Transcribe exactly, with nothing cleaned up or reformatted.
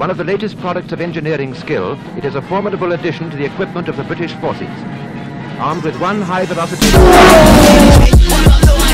One of the latest products of engineering skill, it is a formidable addition to the equipment of the British forces. Armed with one high-velocity...